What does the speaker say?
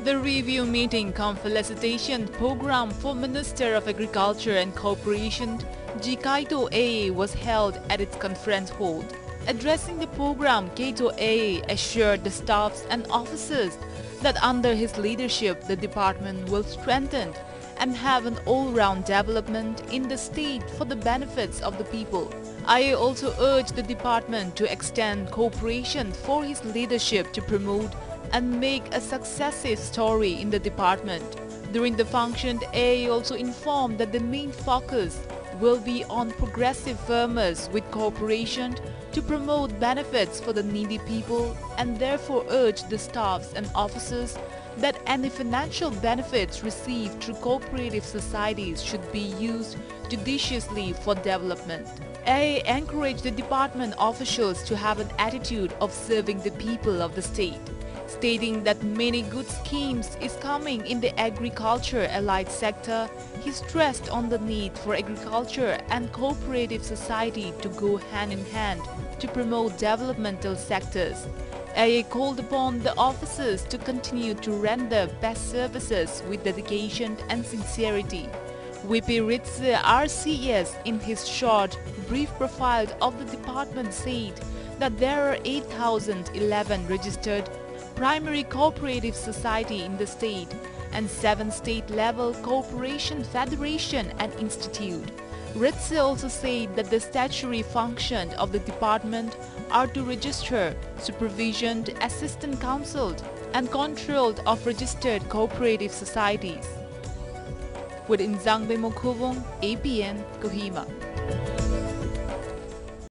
The review meeting cum felicitation program for Minister of Agriculture and Cooperation, G. Kaito AA, was held at its conference hall. Addressing the program, Kaito AA assured the staffs and officers that under his leadership the department will strengthen and have an all-round development in the state for the benefits of the people. IA also urged the department to extend cooperation for his leadership to promote and make a successive story in the department. During the function, AA also informed that the main focus will be on progressive farmers with cooperation to promote benefits for the needy people, and therefore urged the staffs and officers that any financial benefits received through cooperative societies should be used judiciously for development. AA encouraged the department officials to have an attitude of serving the people of the state, stating that many good schemes is coming in the agriculture allied sector. He stressed on the need for agriculture and cooperative society to go hand in hand to promote developmental sectors. AA called upon the officers to continue to render best services with dedication and sincerity. VP Ritze RCS, in his short, brief profile of the department, said that there are 8,011 registered primary cooperative society in the state and 7 state-level cooperation federation and institute. Ritze also said that the statutory function of the department are to register, supervision, assistant counseled and controlled of registered cooperative societies. With Inzangbe Mokuvong, APN, Kohima.